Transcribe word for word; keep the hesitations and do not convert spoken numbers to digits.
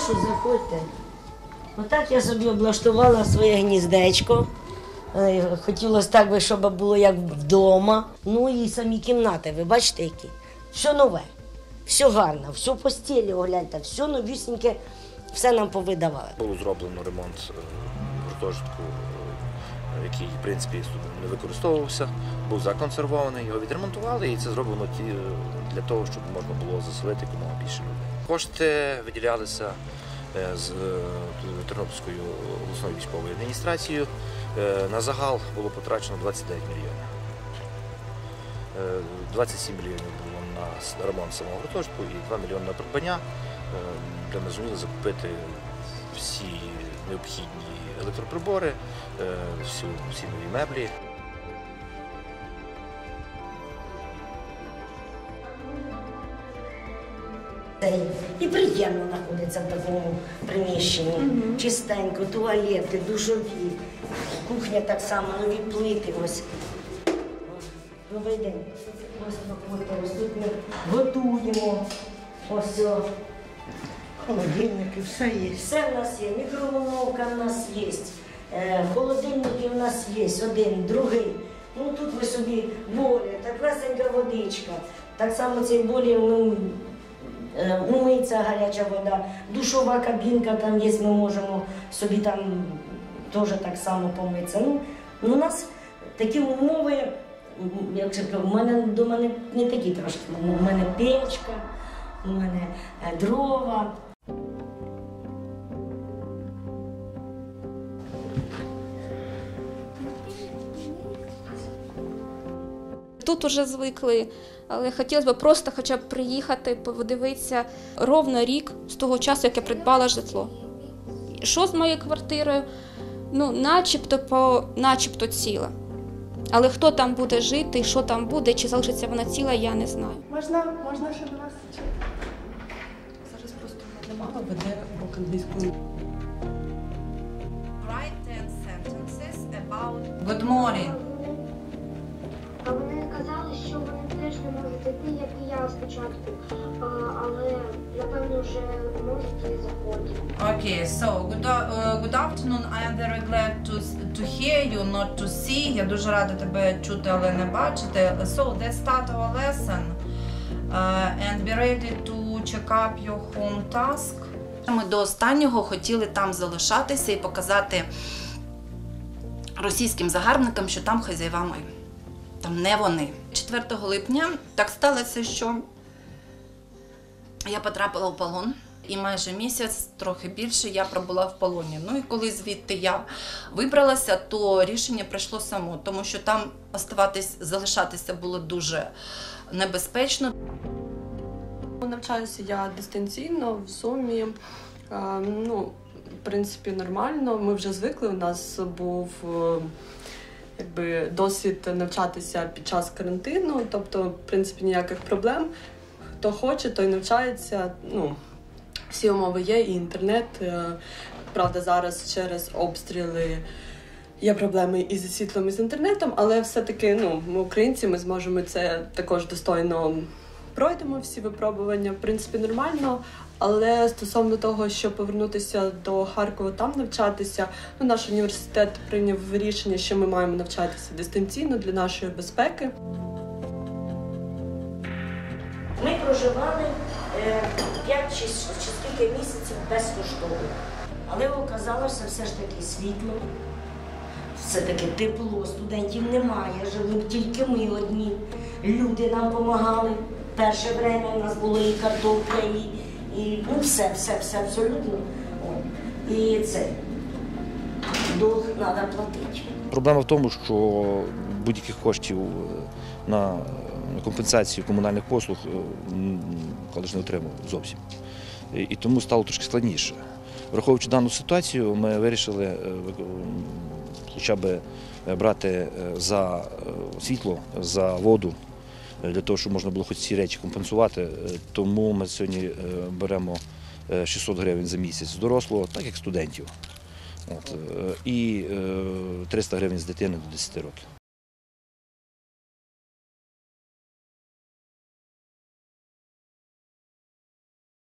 Прошу, заходьте. Отак я собі облаштувала своє гніздечко. Хотілося так би, щоб було як вдома. Ну і самі кімнати, ви бачите які? Все нове, все гарно, все постілі, огляньте, все новісіньке, все нам повидавали. Було зроблено ремонт гуртожитку, який, в принципі, не використовувався, був законсервований, його відремонтували, і це зроблено для того, щоб можна було заселити якомога більше людей. Кошти виділялися з Тернопільською обласною військовою адміністрацією. На загал було потрачено двадцять дев'ять мільйонів. двадцять сім мільйонів було на ремонт самого гуртожитку і два мільйони на придбання, де ми зуміли закупити всі необхідні електроприбори, всі, всі нові меблі. І приємно знаходиться в такому приміщенні. Mm-hmm. Чистенько, туалети, душові, кухня так само, нові плити. Ось. Добрий день. Ось проходьте, ось тут ми готуємо. Ось. Холодильники, все є. Все в нас є, мікроволновка в нас є, е, холодильники в нас є, один, другий. Ну тут ви собі болі, теплесенька водичка. Так само цей болі, ну, умиється гаряча вода, душова кабінка там є, ми можемо собі там теж так само помитися. Ну, у нас такі умови, як сказати, в мене вдома не, не такі трошки. У мене печка, у мене дрова. Тут уже звикли, але хотілося б просто хоча б приїхати, подивитися ровно рік з того часу, як я придбала житло. Що з моєю квартирою? Ну, начебто, по, начебто ціла. Але хто там буде жити, що там буде, чи залишиться вона ціла, я не знаю. Можна, можна ще до вас? Зараз просто мене мама веде урок англійської. Write ten sentences about good morning. А вони казали, що вони теж не можуть йти, як і я спочатку, а, але, напевно, вже можуть і заходити. Okay, so good, uh, good afternoon. I am very glad to, to hear you, not to see. Я дуже рада тебе чути, але не бачити. So, let's start our lesson. Uh, and be ready to check up your home task. Ми до останнього хотіли там залишатися і показати російським загарбникам, що там хазяєва ми. Там не вони. четвертого липня так сталося, що я потрапила в полон. І майже місяць, трохи більше, я пробула в полоні. Ну і коли звідти я вибралася, то рішення прийшло само, тому що там оставатись, залишатися було дуже небезпечно. Навчаюся я дистанційно в Сумі. Ну, в принципі, нормально. Ми вже звикли, у нас був якби досвід навчатися під час карантину, тобто, в принципі, ніяких проблем. Хто хоче, той навчається. Ну, всі умови є, і інтернет. Правда, зараз через обстріли є проблеми і зі світлом, і з інтернетом, але все-таки, ну, ми українці, ми зможемо це також достойно пройдемо всі випробування, в принципі, нормально. Але стосовно того, щоб повернутися до Харкова, там навчатися, ну, наш університет прийняв рішення, що ми маємо навчатися дистанційно для нашої безпеки. Ми проживали п'ять чи скільки місяців безкоштовно. Але оказалося все ж таки світло, все-таки тепло, студентів немає, жили тільки ми одні. Люди нам допомагали. Перше время у нас було і картопля, і, і ну, все, все, все абсолютно. І це, долг треба платити. Проблема в тому, що будь-яких коштів на компенсацію комунальних послуг коледж не отримав зовсім. І тому стало трошки складніше. Враховуючи дану ситуацію, ми вирішили хоча б брати за світло, за воду, для того, щоб можна було хоч ці речі компенсувати. Тому ми сьогодні беремо шістсот гривень за місяць з дорослого, так як студентів. От, і триста гривень з дитини до десяти років.